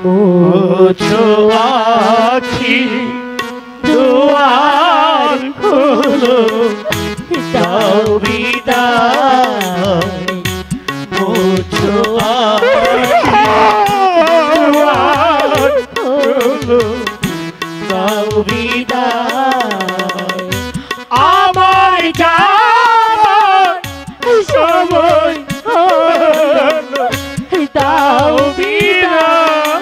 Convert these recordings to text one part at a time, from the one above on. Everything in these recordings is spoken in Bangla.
মুছো আখি দুয়ার খোলো দাও বিদায় মুছো আখি দুয়ার খোলো দাও বিদায় আমার যাবার সময় হলো দাও বিদায়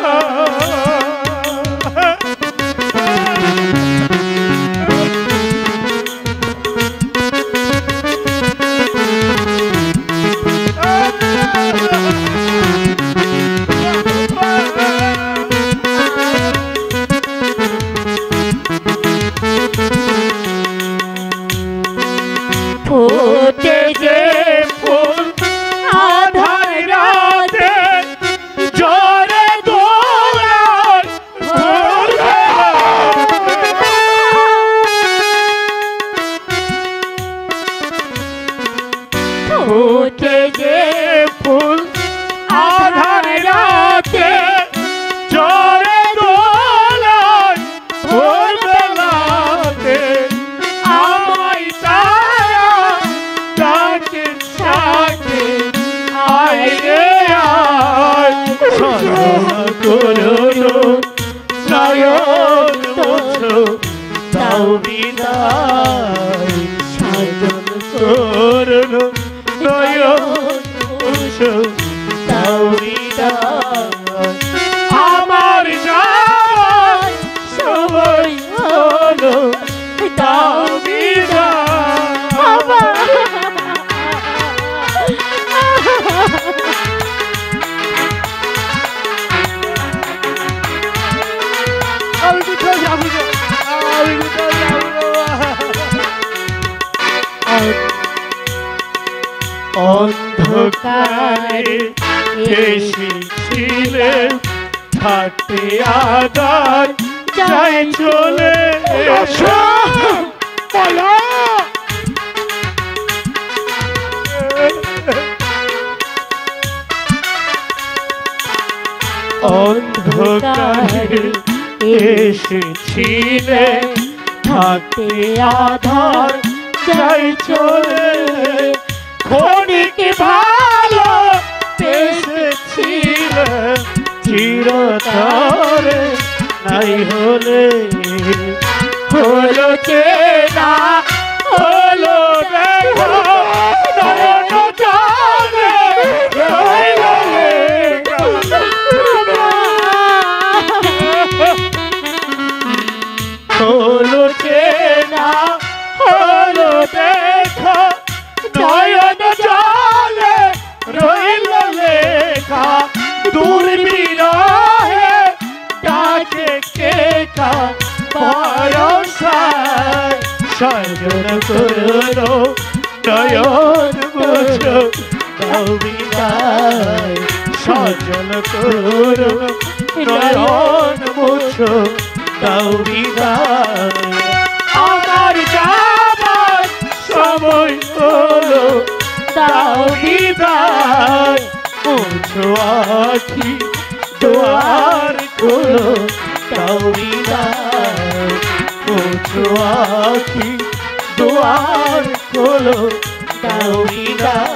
ফোটে যে ফুল আধার রাতে জোরে দোলায় ফোটে যে ফুল আধার রাতে জোরে দোলায় ভোরবেলাতে আমায় তারা ডাকে ডাকে আয় রে আয় সরলা করো নয়ন মুছো দাও বিদায় সাজন করো নয়ন মুছো দাও বিদায় আমার যাওয়ার সময় হলো দাও অন্ধকারে এসেছিলেন থাকতে আদার যাই চলে অন্ধকারে এসেছিলেন থাকতে আধার যাই চলে ক্ষণিক ভালো পেয়েছিলেন চিরতরে নাই হলে হলো চেনা হলো দেখা নয়ন জলে রইল হলো চেনা হলো দেখা নয়ন জলে রইল লেখা দূর বিরহে ডাকে কেকা বয়সায় সাজন করো নয়ন মুছো দাও বিদায় সাজন করো নয়ন মুছো দাও বিদায় আমার যাবার সময় হলো দাও বিদায় মুছো আখি দুয়ার খোলো দাও বিদায় মুছো আখি দুয়ার খোলো দাও বিদায়